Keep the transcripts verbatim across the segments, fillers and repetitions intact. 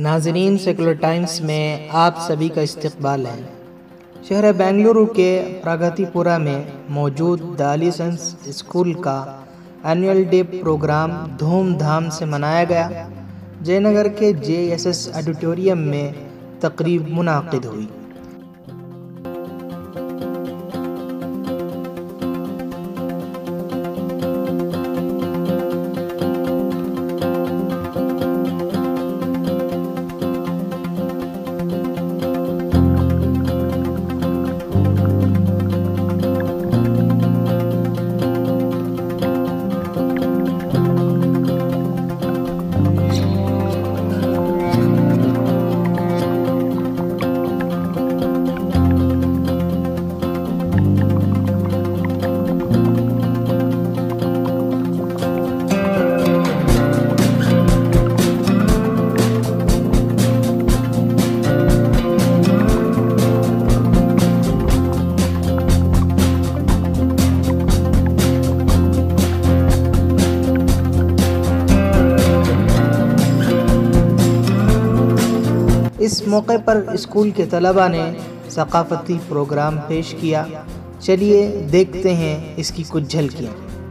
नाज़रीन, secular times में आप सभी का इस्तकबाल है। शहर बेंगलुरु के प्रगतिपुरा में मौजूद द एलिसेंस स्कूल का एनुअल डे प्रोग्राम धूमधाम से मनाया गया। जयनगर के जे एस एस ऑडिटोरियम में तकरीब मुनाकिद हुई। इस मौके पर स्कूल के तलबा ने सकाफती प्रोग्राम पेश किया। चलिए देखते हैं इसकी कुछ झलकियाँ।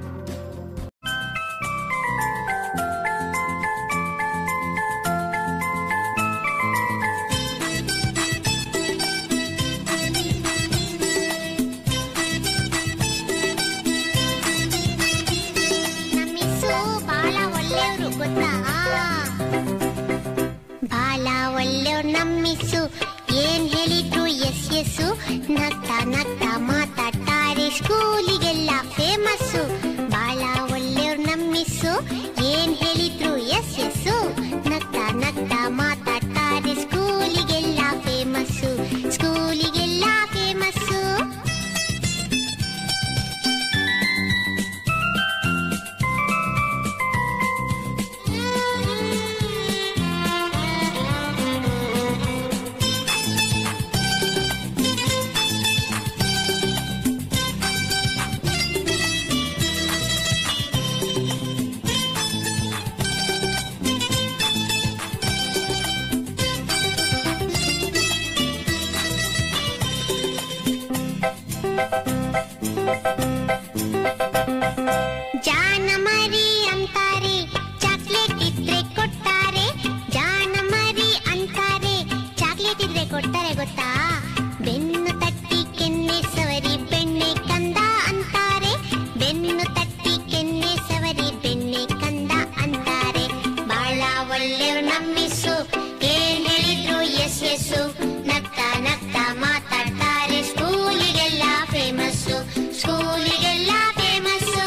ನಮ್ಮಿಸು ಏನ್ ಹೇಳಿದ್ರು ಎಸ್ ಎಸ್ಸು ನಗ್ತಾ ನಗ್ತಾ ಮಾತಾಡ್ತಾರೆ ಸ್ಕೂಲಿಗೆಲ್ಲ ಫೇಮಸ್ಸು ಬಾಳ ಒಳ್ಳೆಯವ್ರು ನಮ್ಮಿಸು ಏನ್ ಹೇಳಿದ್ರು ಎಸ್ ಎಸ್ಸು ನಗ್ತಾ ನಗ್ತಾ ಮಾತಾಡ್ತಾರೆ ಸ್ಕೂಲಿಗೆಲ್ಲ ಫೇಮಸ್ಸು ಸ್ಕೂಲಿಗೆಲ್ಲ ಫೇಮಸ್ಸು ಜಾನಮರಿ ಅಂತಾರೆ ಚಾಕ್ಲೇಟ್ ಇದ್ರೆ ಕೊಡ್ತಾರೆ ಜಾನಮರಿ ಅಂತಾರೆ ಚಾಕ್ಲೇಟ್ ಇದ್ರೆ ಕೊಡ್ತಾರೆ ಗೊತ್ತಾ ಬೆನ್ನು ತಟ್ಟಿ ಕೆನ್ನೆ ಸವರಿ ಬೆಣ್ಣೆ ಕಂದ ಅಂತಾರೆ ಬೆನ್ನು ತಟ್ಟಿ ಕೆನ್ನೆ ಸವರಿ ಬೆಣ್ಣೆ ಕಂದ ಅಂತಾರೆ ಬಾಳ ಒಳ್ಳೆಯವ್ರು ನಮ್ಮಿಸು ಏನ್ ಹೇಳಿದ್ರು ಎಸ್ ಎಸ್ಸು ನಗ್ತಾ ನಗ್ತಾ ಮಾತಾಡ್ತಾರೆ ಸ್ಕೂಲಿಗೆಲ್ಲ ಫೇಮಸ್ಸು ಸ್ಕೂಲಿಗೆಲ್ಲ ಫೇಮಸ್ಸು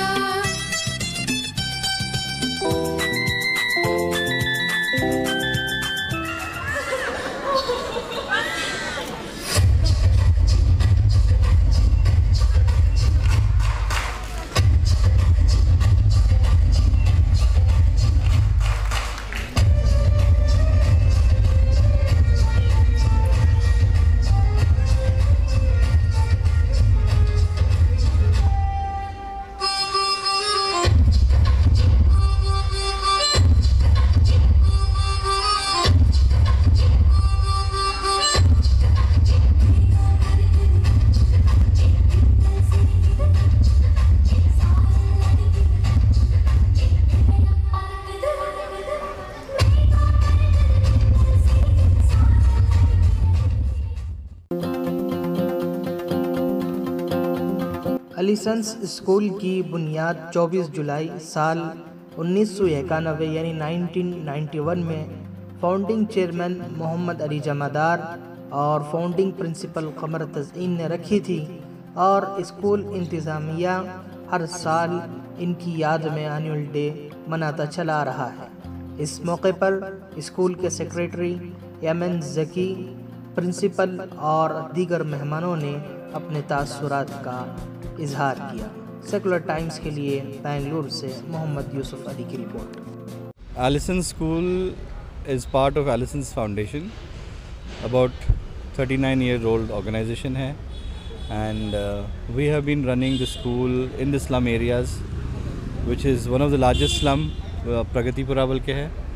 एलिसेंस स्कूल की बुनियाद चौबीस जुलाई साल उन्नीस सौ इक्यानवे यानी उन्नीस सौ इक्यानवे में फाउंडिंग चेयरमैन मोहम्मद अली जमादार और फाउंडिंग प्रिंसिपल कमर तज़ीन ने रखी थी और स्कूल इंतज़ामिया हर साल इनकी याद में एनुअल डे मनाता चला रहा है। इस मौके पर स्कूल के सेक्रेटरी यमन ज़की, प्रिंसिपल और दीगर मेहमानों ने अपने तासुरात का इजहार किया। सेकुलर टाइम्स के लिए बेंगलुरु से मोहम्मद यूसुफ अली की report. Elysians school is part of Elysians foundation, about thirty-nine year old organization है and uh, we have been running the school in the slum areas which is one of the largest slum uh, Pragatipura बल के है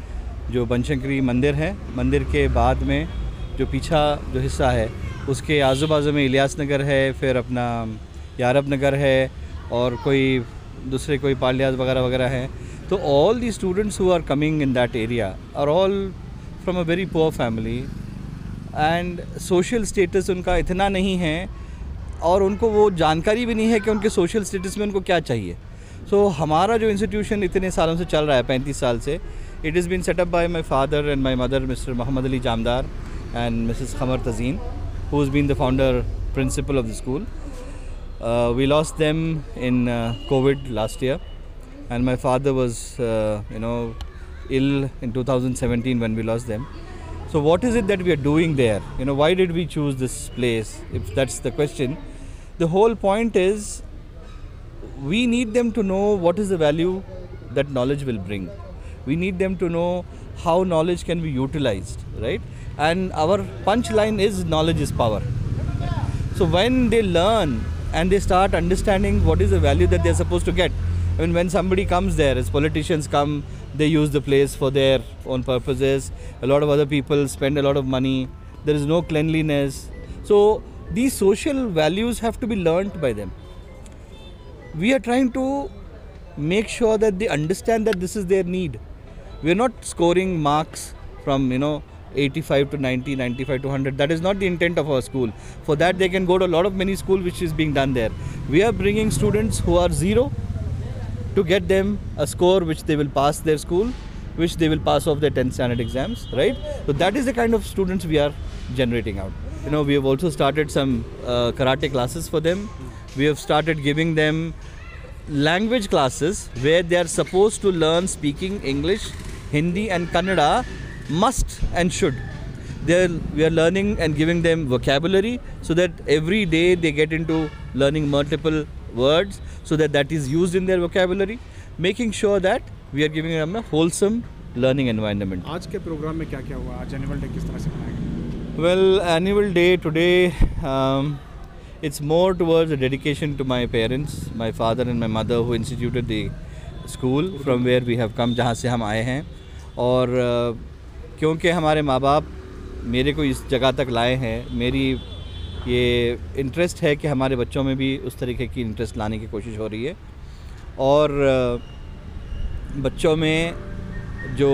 जो बनशंकरी मंदिर है, मंदिर के बाद में जो पीछा जो हिस्सा है उसके आजू बाजू में इलियास नगर है, फिर अपना यारब नगर है और कोई दूसरे कोई पालियाज वगैरह वगैरह हैं. तो all the students who are coming in that area are all from a very poor family and social status उनका इतना नहीं है और उनको वो जानकारी भी नहीं है कि उनके सोशल स्टेटस में उनको क्या चाहिए. सो so, हमारा जो इंस्टीट्यूशन इतने सालों से चल रहा है, पैंतीस साल से, it is been set up by my father and my mother mister Mohammad Ali Jamdar and missus Qamar Tazeen, who has been the founder principal of the school. We lost them in covid last year and my father was uh, you know ill in two thousand seventeen when we lost them. So what is it that we are doing there? You know, why did we choose this place, if that's the question? The whole point is we need them to know what is the value that knowledge will bring. We need them to know how knowledge can be utilized, right? And our punchline is knowledge is power. So when they learn and they start understanding what is the value that they are supposed to get, I mean, when somebody comes there, as politicians come, they use the place for their own purposes. A lot of other people spend a lot of money. There is no cleanliness. So these social values have to be learnt by them. We are trying to make sure that they understand that this is their need. We are not scoring marks from, you know, eighty-five to ninety, ninety-five to one hundred. That is not the intent of our school. For that, they can go to a lot of many schools which is being done there. We are bringing students who are zero to get them a score which they will pass their school, which they will pass off their tenth standard exams, right? So that is the kind of students we are generating out. You know, we have also started some uh, karate classes for them. We have started giving them language classes where they are supposed to learn speaking English, Hindi and Kannada, must and should. They're, we are learning and giving them vocabulary so that every day they get into learning multiple words so that that is used in their vocabulary, making sure that we are giving them a wholesome learning environment. आज के programme में क्या क्या हुआ? आज annual day किस तरह से मनाया गया? Well, annual day today, um, it's more towards a dedication to my parents, my father and my mother who instituted the school from where we have come, जहाँ से हम आए हैं. और uh, क्योंकि हमारे माँ बाप मेरे को इस जगह तक लाए हैं, मेरी ये इंटरेस्ट है कि हमारे बच्चों में भी उस तरीके की इंटरेस्ट लाने की कोशिश हो रही है. और बच्चों में जो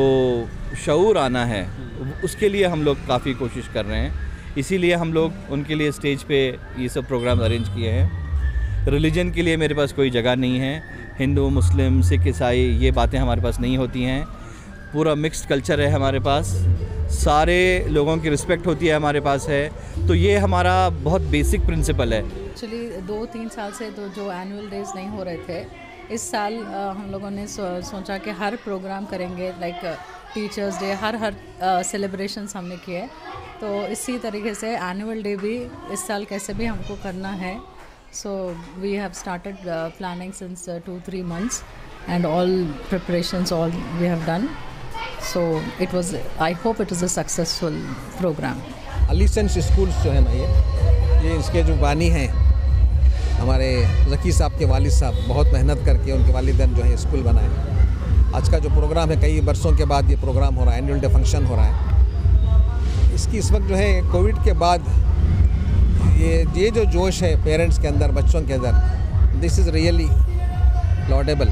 शऊर आना है उसके लिए हम लोग काफ़ी कोशिश कर रहे हैं. इसीलिए हम लोग उनके लिए स्टेज पे ये सब प्रोग्राम अरेंज किए हैं. रिलीजन के लिए मेरे पास कोई जगह नहीं है. हिंदू, मुस्लिम, सिख, ईसाई ये बातें हमारे पास नहीं होती हैं. पूरा मिक्स्ड कल्चर है हमारे पास, सारे लोगों की रिस्पेक्ट होती है हमारे पास है. तो ये हमारा बहुत बेसिक प्रिंसिपल है. एक्चुअली दो तीन साल से तो जो एनुअल डेज नहीं हो रहे थे, इस साल आ, हम लोगों ने सो, सोचा कि हर प्रोग्राम करेंगे, लाइक टीचर्स डे, हर हर सेलिब्रेशंस हमने किए. तो इसी तरीके से एनुअल डे भी इस साल कैसे भी हमको करना है. So we have started planning since two three months and all preparations all we have done. So it was, I hope it was a successful program. Ali sons schools जो है ना, ये ये इसके जो बानी हैं हमारे ज़की साहब के वालिद साहब, बहुत मेहनत करके उनके वालिदैन जो है स्कूल बनाए. आज का जो प्रोग्राम है, कई वर्षों के बाद ये प्रोग्राम हो रहा है, एनुअल डे फंक्शन हो रहा है. इसकी इस वक्त जो है कोविड के बाद ये ये जो जोश है पेरेंट्स के अंदर, बच्चों के अंदर, दिस इज़ रियली लॉडेबल.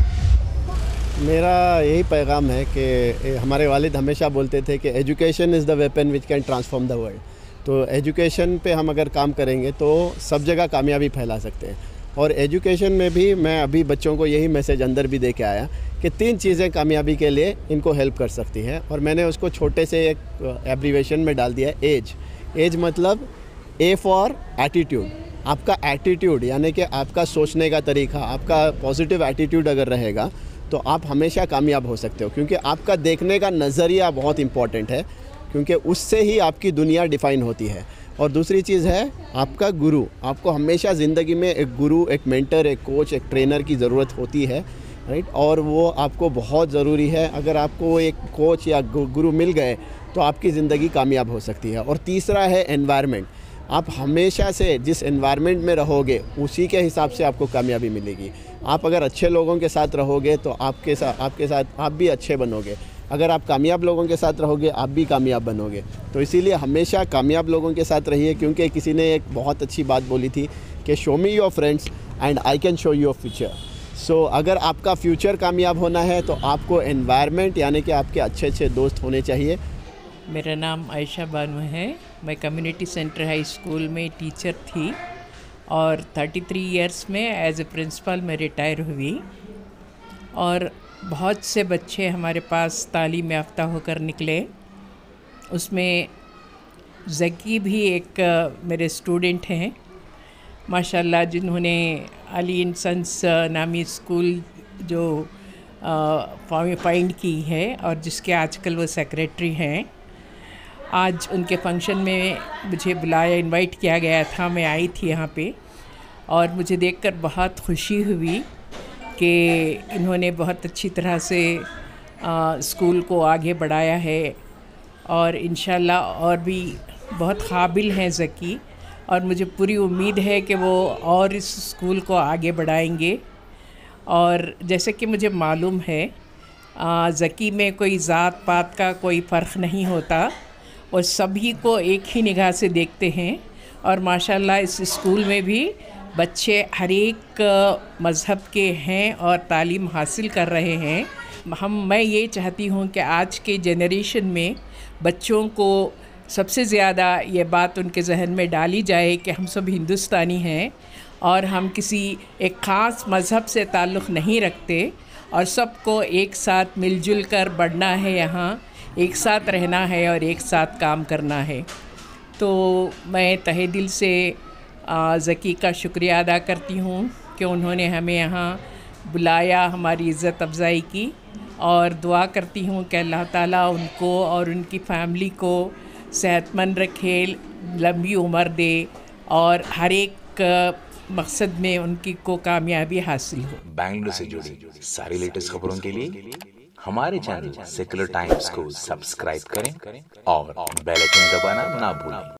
मेरा यही पैगाम है कि हमारे वालिद हमेशा बोलते थे कि education is the weapon which can transform the world. तो एजुकेशन पे हम अगर काम करेंगे तो सब जगह कामयाबी फैला सकते हैं. और एजुकेशन में भी मैं अभी बच्चों को यही मैसेज अंदर भी दे के आया कि तीन चीज़ें कामयाबी के लिए इनको हेल्प कर सकती हैं. और मैंने उसको छोटे से एक एब्रीवेशन में डाल दिया है, एज. एज मतलब ए फॉर एटीट्यूड. आपका एटीट्यूड यानी कि आपका सोचने का तरीका, आपका पॉजिटिव एटीट्यूड अगर रहेगा तो आप हमेशा कामयाब हो सकते हो. क्योंकि आपका देखने का नज़रिया बहुत इम्पॉर्टेंट है, क्योंकि उससे ही आपकी दुनिया डिफ़ाइन होती है. और दूसरी चीज़ है आपका गुरु. आपको हमेशा ज़िंदगी में एक गुरु, एक मेंटर, एक कोच, एक ट्रेनर की ज़रूरत होती है, राइट. और वो आपको बहुत ज़रूरी है. अगर आपको एक कोच या गुरु मिल गए तो आपकी ज़िंदगी कामयाब हो सकती है. और तीसरा है एनवायरनमेंट. आप हमेशा से जिस एनवायरनमेंट में रहोगे उसी के हिसाब से आपको कामयाबी मिलेगी. आप अगर अच्छे लोगों के साथ रहोगे तो आपके साथ आपके साथ आप भी अच्छे बनोगे. अगर आप कामयाब लोगों के साथ रहोगे आप भी कामयाब बनोगे। तो इसीलिए हमेशा कामयाब लोगों के साथ रहिए, क्योंकि किसी ने एक बहुत अच्छी बात बोली थी कि show me your friends and I can show your future. So अगर आपका फ्यूचर कामयाब होना है तो आपको एनवायरनमेंट यानी कि आपके अच्छे अच्छे दोस्त होने चाहिए। मेरा नाम आयशा बानू है। मैं कम्युनिटी सेंटर हाई स्कूल में टीचर थी और तैंतीस इयर्स में एज ए प्रिंसिपल मैं रिटायर हुई और बहुत से बच्चे हमारे पास तालीम याफ्ता होकर निकले। उसमें ज़की भी एक मेरे स्टूडेंट हैं माशाल्लाह, जिन्होंने अली एंड सन्स नामी स्कूल जो फाइंड की है और जिसके आजकल वो सेक्रेटरी हैं। आज उनके फंक्शन में मुझे बुलाया, इनवाइट किया गया था, मैं आई थी यहाँ पे और मुझे देखकर बहुत खुशी हुई कि इन्होंने बहुत अच्छी तरह से आ, स्कूल को आगे बढ़ाया है और इंशाल्लाह और भी बहुत काबिल हैं ज़की, और मुझे पूरी उम्मीद है कि वो और इस स्कूल को आगे बढ़ाएंगे। और जैसे कि मुझे मालूम है ज़की में कोई ज़ात पात का कोई फ़र्क नहीं होता और सभी को एक ही निगाह से देखते हैं और माशाल्लाह इस स्कूल में भी बच्चे हर एक मज़हब के हैं और तालीम हासिल कर रहे हैं। हम मैं ये चाहती हूँ कि आज के जनरेशन में बच्चों को सबसे ज़्यादा ये बात उनके जहन में डाली जाए कि हम सब हिंदुस्तानी हैं और हम किसी एक ख़ास मज़हब से ताल्लुक़ नहीं रखते और सबको एक साथ मिलजुल कर बढ़ना है, यहाँ एक साथ रहना है और एक साथ काम करना है। तो मैं तहे दिल से ज़की का शुक्रिया अदा करती हूँ कि उन्होंने हमें यहाँ बुलाया, हमारी इज़्ज़त अफ़ज़ाई की, और दुआ करती हूँ कि अल्लाह ताला उनको और उनकी फ़ैमिली को सेहतमंद रखे, लंबी उम्र दे और हर एक मकसद में उनकी को कामयाबी हासिल हो। बेंगलुरु से जुड़ी सारी लेटेस्ट खबरों के लिए हमारे चैनल सेकुलर टाइम्स को सब्सक्राइब करें और बेल आइकन दबाना ना भूलें।